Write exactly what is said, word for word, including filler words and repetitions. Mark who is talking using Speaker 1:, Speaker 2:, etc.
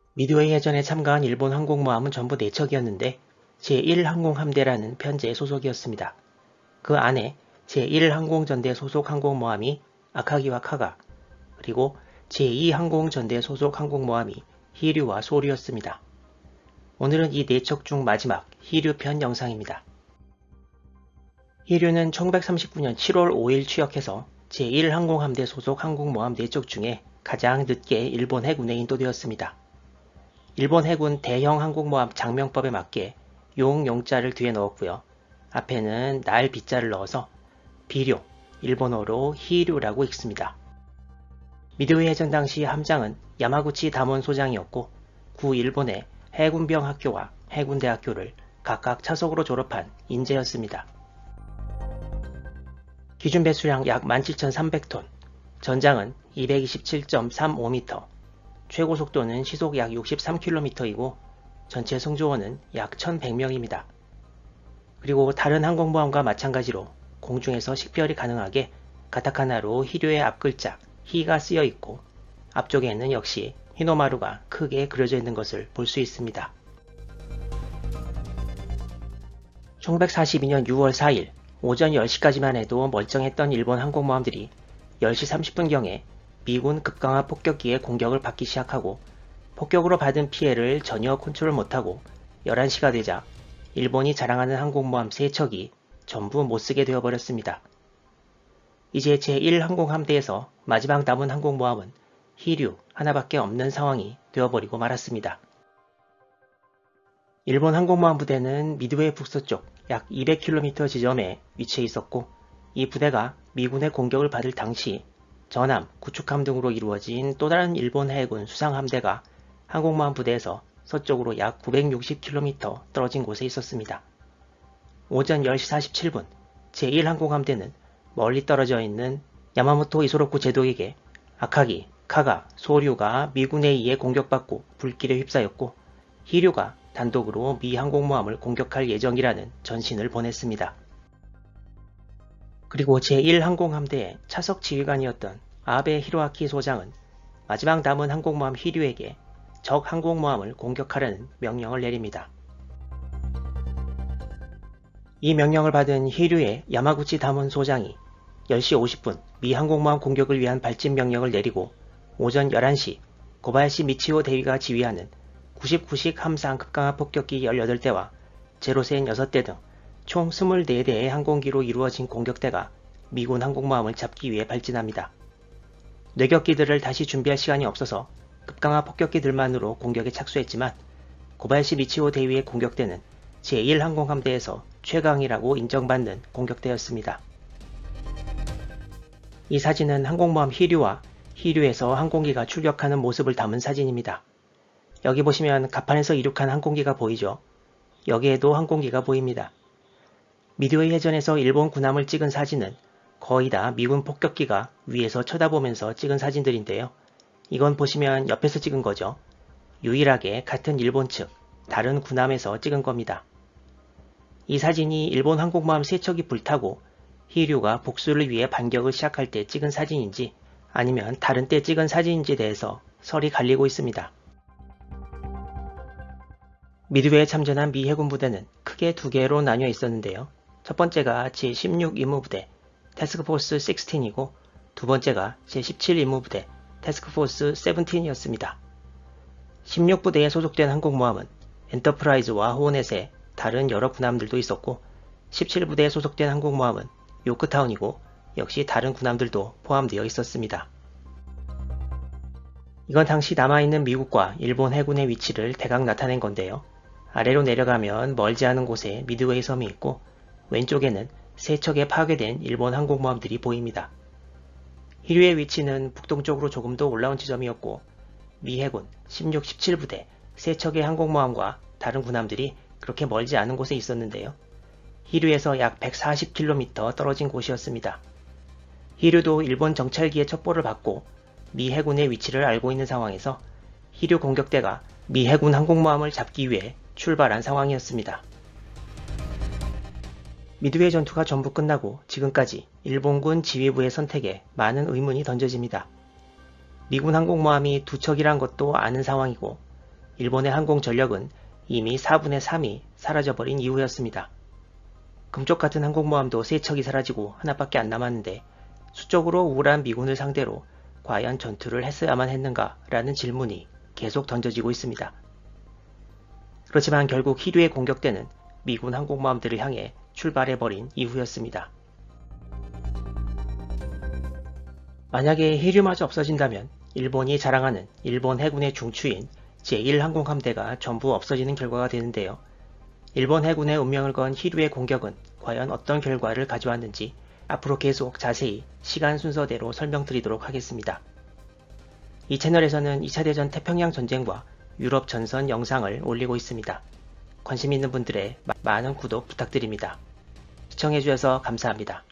Speaker 1: 미드웨이 해전에 참가한 일본 항공모함은 전부 네 척이었는데 제일 항공함대라는 편제의 소속이었습니다. 그 안에 제일 항공전대 소속 항공모함이 아카기와 카가, 그리고 제이 항공전대 소속 항공모함이 히류와 소류였습니다. 오늘은 이 네 척 중 마지막 히류편 영상입니다. 히류는 천구백삼십구 년 칠월 오일 취역해서 제일 항공함대 소속 항공모함 네 척 중에 가장 늦게 일본 해군에 인도되었습니다. 일본 해군 대형 항공모함 장명법에 맞게 용 용자를 뒤에 넣었고요. 앞에는 날 비자를 넣어서 비료, 일본어로 히류라고 읽습니다. 미드웨이 해전 당시 함장은 야마구치 다몬 소장이었고 구 일본의 해군병 학교와 해군대학교를 각각 차석으로 졸업한 인재였습니다. 기준 배수량 약 만 칠천삼백 톤, 전장은 이백이십칠 점 삼오 미터, 최고 속도는 시속 약 육십삼 킬로미터이고 전체 승조원은 약 천백 명입니다. 그리고 다른 항공모함과 마찬가지로 공중에서 식별이 가능하게 가타카나로 히류의 앞글자 히가 쓰여 있고 앞쪽에는 역시 히노마루가 크게 그려져 있는 것을 볼 수 있습니다. 천구백사십이 년 유월 사일 오전 열 시까지만 해도 멀쩡했던 일본 항공모함들이 열 시 삼십 분경에 미군 급강화 폭격기의 공격을 받기 시작하고 폭격으로 받은 피해를 전혀 컨트롤 못하고 열한 시가 되자 일본이 자랑하는 항공모함 세 척이 전부 못쓰게 되어버렸습니다. 이제 제일 항공함대에서 마지막 남은 항공모함은 히류 하나밖에 없는 상황이 되어버리고 말았습니다. 일본 항공모함 부대는 미드웨이 북서쪽 약 이백 킬로미터 지점에 위치해 있었고 이 부대가 미군의 공격을 받을 당시 전함, 구축함 등으로 이루어진 또 다른 일본 해군 수상함대가 항공모함 부대에서 서쪽으로 약 구백육십 킬로미터 떨어진 곳에 있었습니다. 오전 열 시 사십칠 분 제일 항공함대는 멀리 떨어져 있는 야마모토 이소로쿠 제독에게 아카기, 카가, 소류가 미군에 의해 공격받고 불길에 휩싸였고 히류가 단독으로 미 항공모함을 공격할 예정이라는 전신을 보냈습니다. 그리고 제일 항공함대의 차석 지휘관이었던 아베 히로아키 소장은 마지막 남은 항공모함 히류에게 적 항공모함을 공격하라는 명령을 내립니다. 이 명령을 받은 히류의 야마구치 다몬 소장이 열 시 오십 분 미 항공모함 공격을 위한 발진 명령을 내리고 오전 열한 시 고바야시 미치오 대위가 지휘하는 구십구 식 함상 급강화 폭격기 열여덟 대와 제로센 여섯 대 등 총 이십사 대의 항공기로 이루어진 공격대가 미군 항공모함을 잡기 위해 발진합니다. 뇌격기들을 다시 준비할 시간이 없어서 급강화 폭격기들만으로 공격에 착수했지만 고바야시 미치오 대위의 공격대는 제일 항공함대에서 최강이라고 인정받는 공격대였습니다. 이 사진은 항공모함 히류와 히류에서 항공기가 출격하는 모습을 담은 사진입니다. 여기 보시면 갑판에서 이륙한 항공기가 보이죠? 여기에도 항공기가 보입니다. 미드웨이 해전에서 일본 군함을 찍은 사진은 거의 다 미군 폭격기가 위에서 쳐다보면서 찍은 사진들인데요. 이건 보시면 옆에서 찍은 거죠. 유일하게 같은 일본 측, 다른 군함에서 찍은 겁니다. 이 사진이 일본 항공모함 세 척이 불타고 히류가 복수를 위해 반격을 시작할 때 찍은 사진인지 아니면 다른 때 찍은 사진인지에 대해서 설이 갈리고 있습니다. 미드웨이에 참전한 미 해군 부대는 크게 두 개로 나뉘어 있었는데요. 첫 번째가 제십육 임무부대 태스크포스 십육이고 두 번째가 제십칠 임무부대 태스크포스 세븐틴이었습니다. 십육 부대에 소속된 항공모함은 엔터프라이즈와 호넷의 다른 여러 군함들도 있었고 십칠 부대에 소속된 항공모함은 요크타운이고 역시 다른 군함들도 포함되어 있었습니다. 이건 당시 남아있는 미국과 일본 해군의 위치를 대강 나타낸 건데요. 아래로 내려가면 멀지 않은 곳에 미드웨이 섬이 있고 왼쪽에는 세 척의 파괴된 일본 항공모함들이 보입니다. 히류의 위치는 북동쪽으로 조금 더 올라온 지점이었고 미 해군 십육, 십칠 부대 세 척의 항공모함과 다른 군함들이 그렇게 멀지 않은 곳에 있었는데요. 히류에서 약 백사십 킬로미터 떨어진 곳이었습니다. 히류도 일본 정찰기의 첩보를 받고 미 해군의 위치를 알고 있는 상황에서 히류 공격대가 미 해군 항공모함을 잡기 위해 출발한 상황이었습니다. 미드웨이 전투가 전부 끝나고 지금까지 일본군 지휘부의 선택에 많은 의문이 던져집니다. 미군 항공모함이 두 척이란 것도 아는 상황이고 일본의 항공 전력은 이미 사분의 삼이 사라져버린 이후였습니다. 금쪽 같은 항공모함도 세 척이 사라지고 하나밖에 안 남았는데 수적으로 우월한 미군을 상대로 과연 전투를 했어야만 했는가 라는 질문이 계속 던져지고 있습니다. 그렇지만 결국 히류의 공격대는 미군 항공모함들을 향해 출발해버린 이후였습니다. 만약에 히류마저 없어진다면 일본이 자랑하는 일본 해군의 중추인 제일 항공함대가 전부 없어지는 결과가 되는데요. 일본 해군의 운명을 건 히류의 공격은 과연 어떤 결과를 가져왔는지 앞으로 계속 자세히 시간 순서대로 설명드리도록 하겠습니다. 이 채널에서는 이 차 대전 태평양 전쟁과 유럽 전선 영상을 올리고 있습니다. 관심 있는 분들의 많은 구독 부탁드립니다. 시청해주셔서 감사합니다.